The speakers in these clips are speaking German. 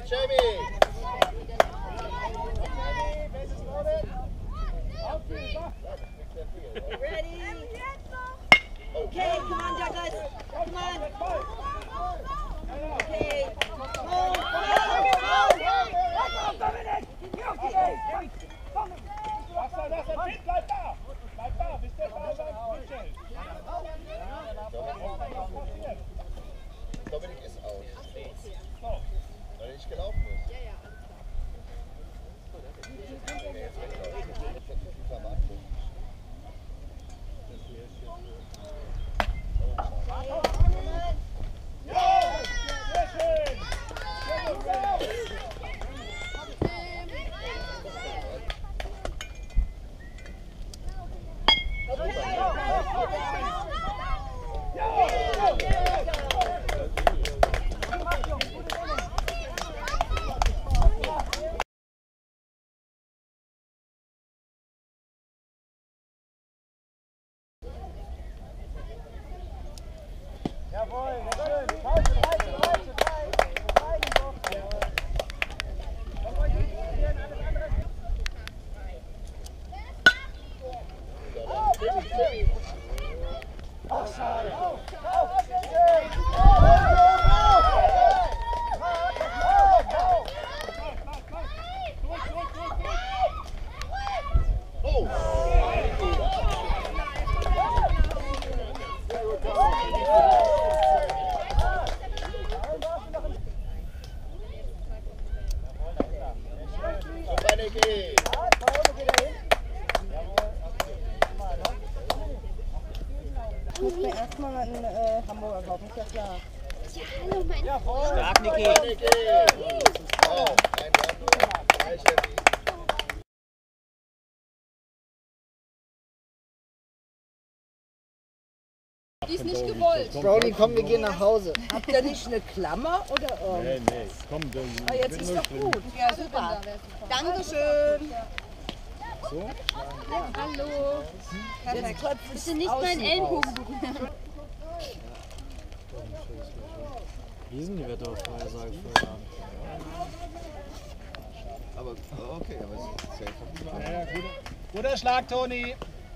Jamie! Ready? Okay, come on, Douglas. Come on. Okay. Dominik ist out. Weil er nicht gelaufen ist. Ja, ja. Ich muss mir erstmal einen Hamburger kaufen, ist ja klar. Ja, hallo, mein Stark, Niki. Oh, ein Chef. Die ist nicht gewollt. Brownie, komm, wir gehen nach Hause. Habt ihr nicht eine Klammer oder irgendwas? Nee, komm, Ah, jetzt ist doch gut. Ja, super. Dankeschön. So? Hallo. Jetzt klopft es Bitte nicht außen meinen raus. Ellenbogen berühren. Wie sind die Wettervorhersage für heute Abend? Aber, okay, aber es ist safe. Ja, guter Schlag, Toni.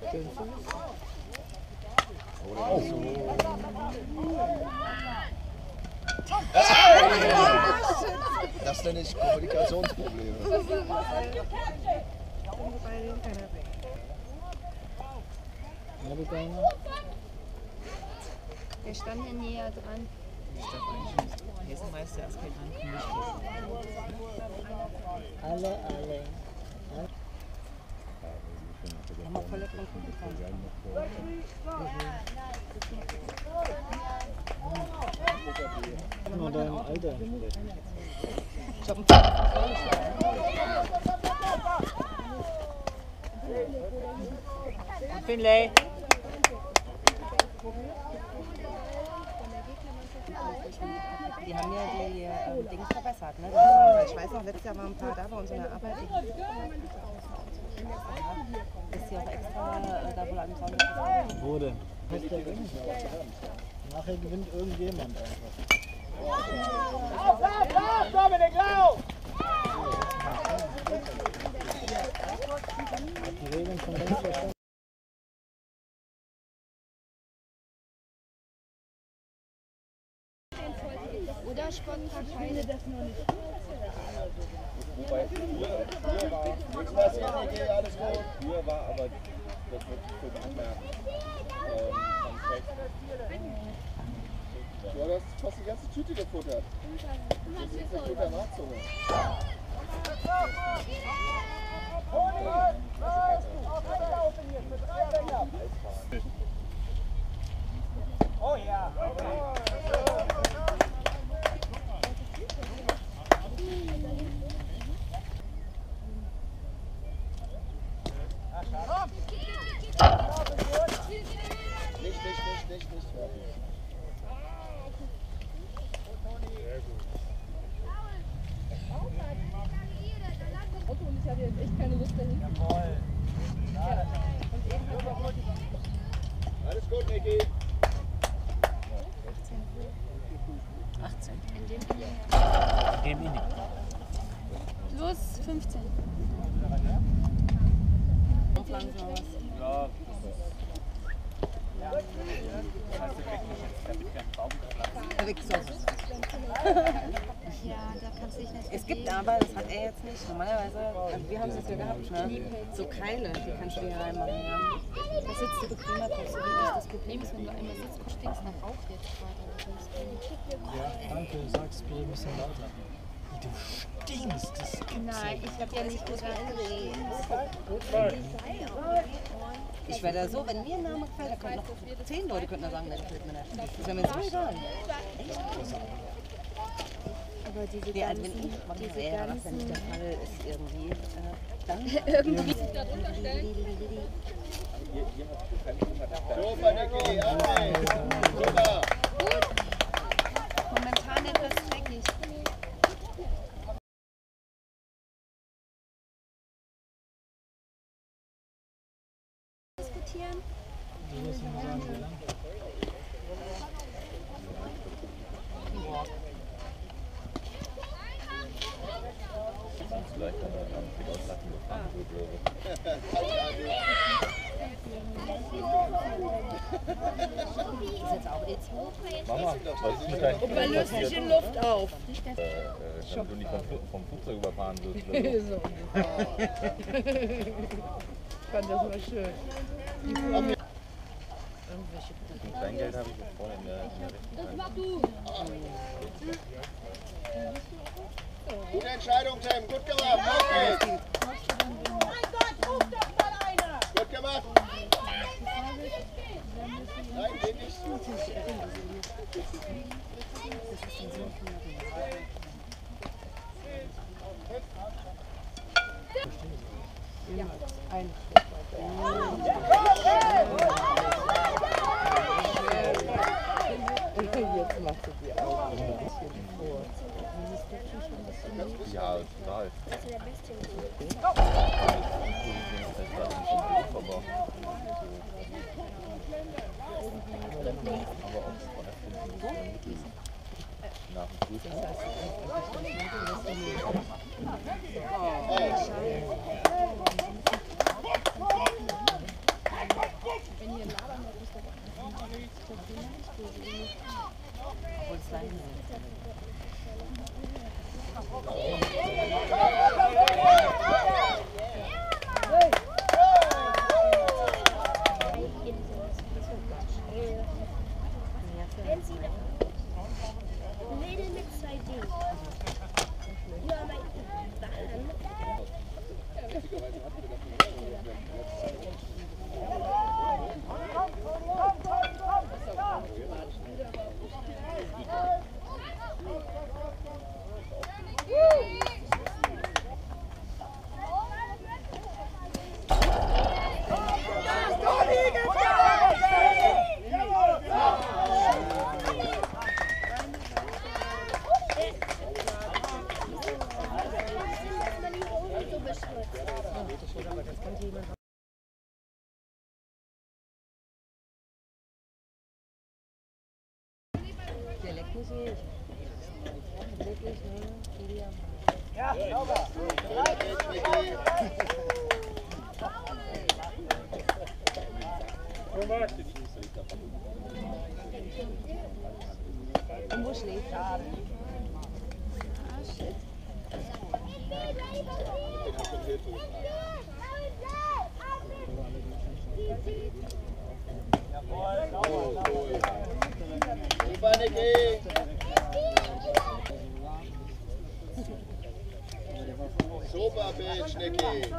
Das nenne ich Kommunikationsprobleme. Wir standen ja näher dran. Hesenmeister ist bekannt für mich. Alle. Haben wir volle Kranken bekommen. Nur dein Alter. Finlay. Die haben ja die Dings verbessert, ne? Ich weiß noch, letztes Jahr waren ein paar da bei uns in der Arbeit. Ist hier auch extra da wohl am Sonntag. Wo denn? Nachher gewinnt irgendjemand einfach. Lauf, Dominik, lauf! Die Regeln von links verstanden. Oder Spontanheit. Wobei, früher war nichts passiert, Niki, alles gut. Früher war aber, das wird für mich mehr Du hast fast die ganze Tüte gefuttert. Das ist ein guter Nachzunge. Oh ja. Nicht fertig. Und ich habe jetzt echt keine Lust dahin. Jawohl. Alles gut, Niki. 18. In dem Dem Inning. 15. Pflanzen oder was? Ja. Ja, da kannst du dich nicht. Es gibt aber, das hat er jetzt nicht. Normalerweise, also wir haben es jetzt ja gehabt, ne? So Keile, die kannst du hier reinmachen. Ja. Da sitzt du bequemer drauf. So wie das Problem ist, wenn du einmal sitzt, du stinkst nach Rauch jetzt gerade. Ja, danke, sag's bitte ein bisschen lauter. Du stinkst, das gibt's Nein, ich hab ja nicht gesagt. Ich wäre da so, wenn mir ein Name gefällt, da könnten noch 10 Leute könnten da sagen, der gefällt mir nicht. Das wäre mir so egal. Aber diese Ja, also wenn ich machen wäre, was wenn nicht der Fall ist irgendwie, dann irgendwie. Super, Niki, André. Super. Momentan etwas dreckig. Diskutieren. Du wirst mir sagen, wie lang. Vielleicht kann man am Stück aus Latten gefahren Mama, was ist mit deinem man löst sich in Luft auf. wenn du nicht vom Flugzeug überfahren wirst oder so. Ich fand das mal schön. Ein Kleingeld habe ich jetzt vorne in der rechten Hand. Gute Entscheidung, Tim. Gut gemacht. Auf geht's. Mein Gott, ruf doch mal einer! Gut gemacht. Nein, geht nicht. Jetzt machst du die Augen ein bisschen vor. Ja, total. Das ist der beste. Nach dem Frühstück. Obwohl es lang ist. Mädel mit 2D. Ja, aber Dialekt nicht ich. Wirklich, ne? Ja, sauber. Und wo schläft er? Super, Niki. Super, Bitch, Niki.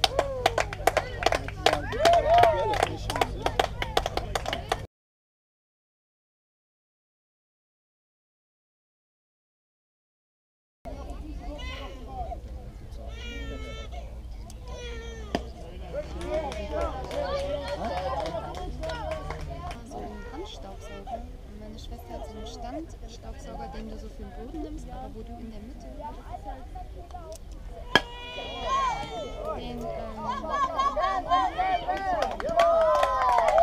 Handstaubsauger. Und meine Schwester hat so einen Standstaubsauger, den du so für den Boden nimmst, aber wo du in der Mitte den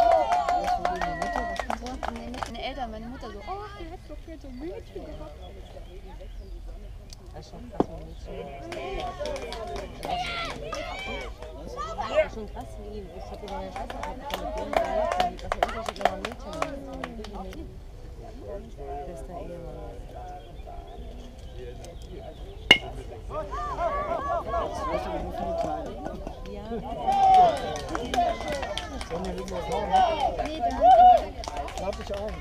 Das ist schon krass, wie ich hatte den Scheiße, was der Unterschied noch am Mädchen ist. Bester Ehemann. Weißt du, wie viele Kleine? Ja. Sollen wir irgendwas machen? Nee, da Glaub ich auch.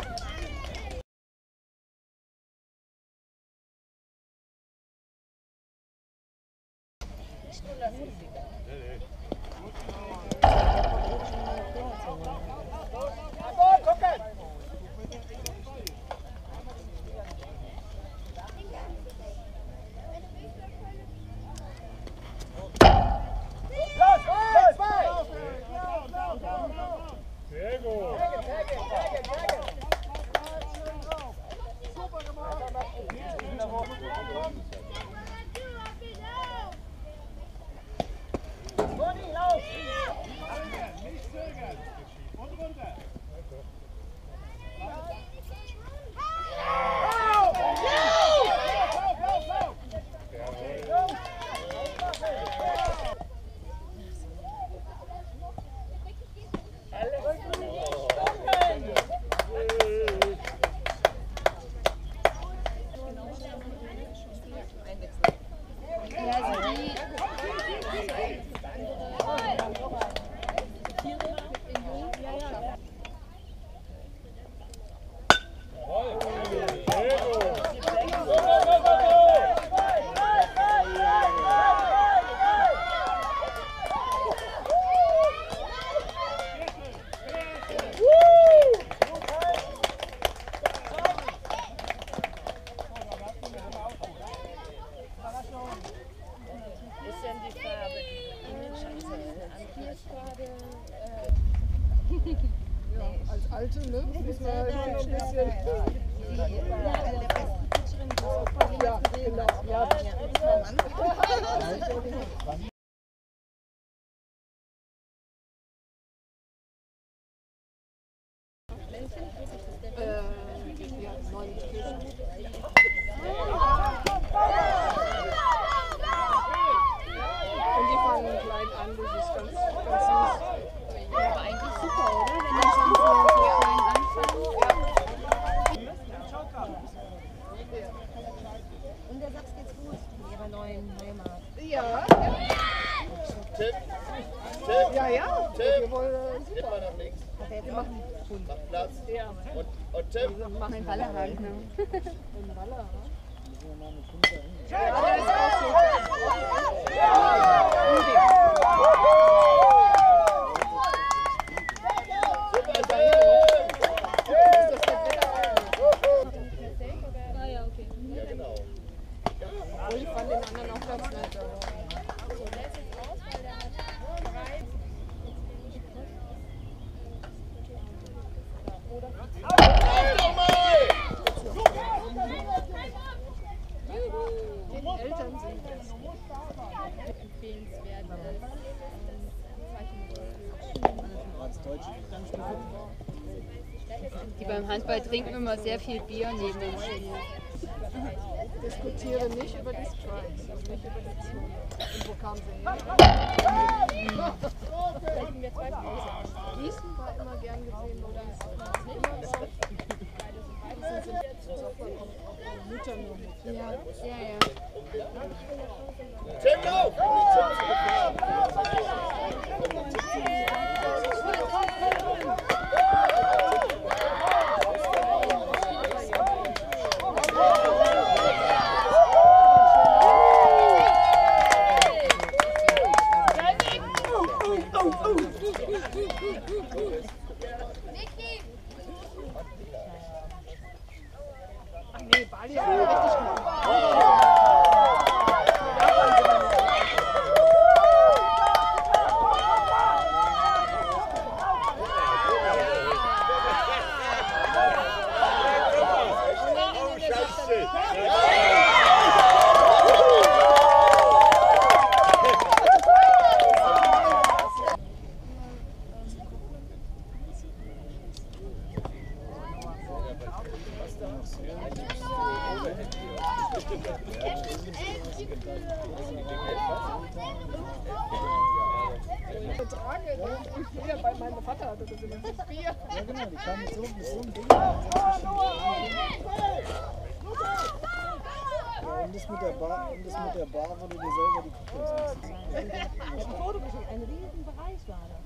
Sehr gut. Als Alte, ne? Muss man halt immer ein bisschen. Eine der besten Pitcherinnen, die ich vor Ja, genau. Ja, das ist mein Mann. Ja, 49. Und die fangen klein an, das ist ganz süß. Ja, aber eigentlich super, oder? Wenn die schon so klein anfangen. Und der Sachs geht's gut in ihrer neuen Heimat. Ja, Tim, ja, ja. Wir wollen Tipp mal nach links. Hat er jetzt auch einen Hund? Mach Platz. ja. Und Tim. Mein Wallerhaken. Ein Waller, Ja, der ist auch so. Super, Tim. Ist das der Wetter? Ah ja, okay. Ja, genau. Obwohl ich fand den anderen auch ganz nett. Den Eltern sind das empfehlenswert. Die beim Handball trinken immer sehr viel Bier neben dem Spiel. Diskutiere nicht über die Strikes, also nicht über die Zone. Und wo kam sie her? Gießen war immer gern gesehen, wo das immer ist. Mutter nur mit. Ja, ja, ja. Tim, lauf! Ach nee, Bali hat richtig gemacht. Bier, weil mein Vater hatte das immer das Bier. Ja genau, die kamen mit so einem Ding. Ja, und das mit der Bar, wo du dir selber die Kuppe setzt. Ein Foto geschickt, ein riesen Bereich war das.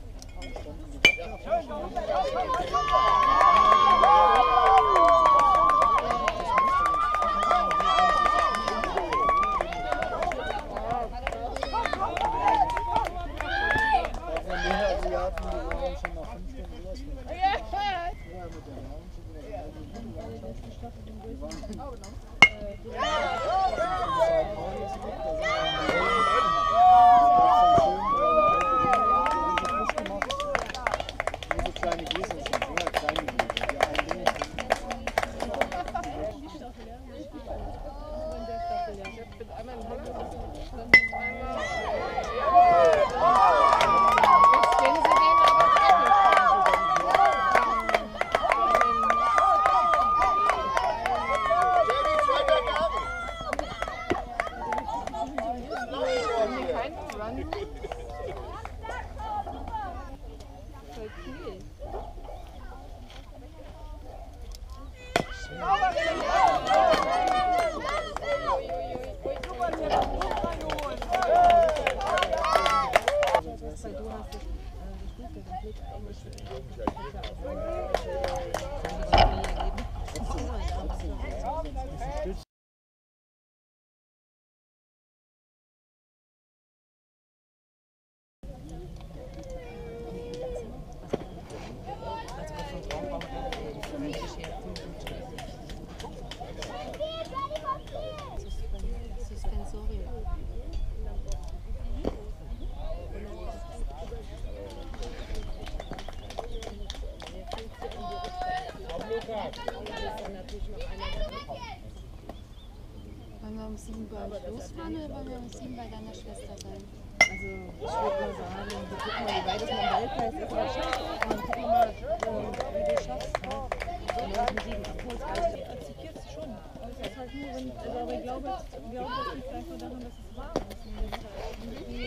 Wollen wir um 7 bei euch losfahren oder wollen wir um 7 bei deiner Schwester sein? Also ich würde mal sagen, wir gucken mal, wie weit es mein Wahlkreis ist, aber schaffst. Und dann gucken wir mal, wie du es schaffst. Ne? Und dann mit 7 Abholsreich. Akzeptiert es schon. Aber es ist halt nur, wenn, also, aber ich glaube, das liegt vielleicht nur daran, dass es warm ist. Irgendwie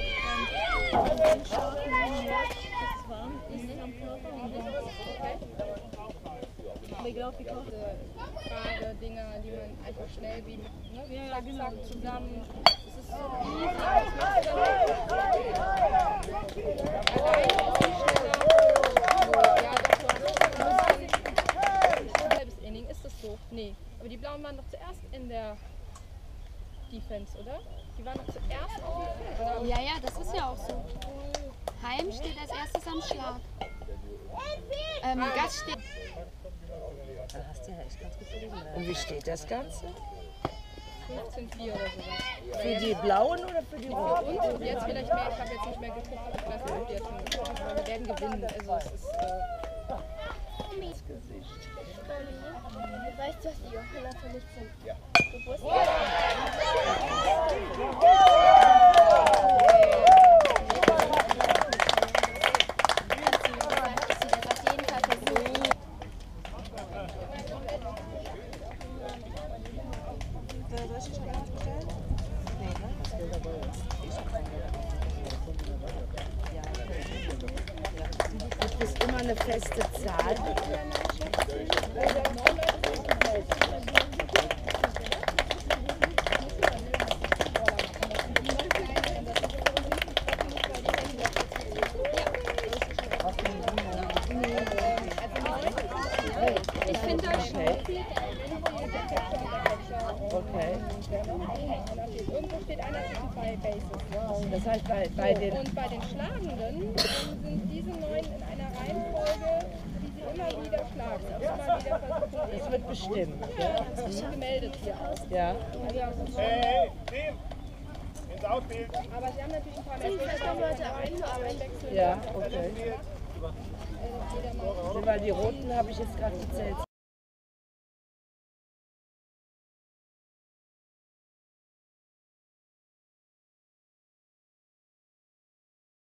starten, dass es warm ist am Körper und dann ist es okay. Aber ich glaube, die Koche... Frage, Dinger, die man einfach schnell wie, ne, Ja, genau. zack, zusammen. Es ist so halbes Inning, ist das so? Nee. Aber die Blauen waren doch zuerst in der Defense, oder? Die waren doch zuerst auf dem... Ja, ja, das ist ja auch so. Heim steht als erstes am Schlag. Gast steht... Da hast du ja echt ganz gut gelesen. Und wie steht das Ganze? 15-4 oder sowas. Für die Blauen oder für die Roten? Und jetzt vielleicht mehr, ich habe jetzt nicht mehr geguckt, ich weiß nicht, ob die jetzt schon geguckt haben, wir werden gewinnen. Also es ist... Du weißt, dass die Johanna für mich sind. Ja. Gibt es immer eine feste Zahl? Ich finde das schnell. Okay. Irgendwo steht einer zwischen 2 Bases. Das heißt, bei den... Und bei den Schlagenden sind diese 9 in einer Reihenfolge, die sie immer wieder schlagen. Also immer wieder versuchen. Das wird bestimmt. Ja? Das ist gemeldet hier aus. Ja. Hey, Team! Ins Outfield! Aber sie haben natürlich ein paar mehr Ja, okay. Weil die Roten habe ich jetzt gerade gezählt.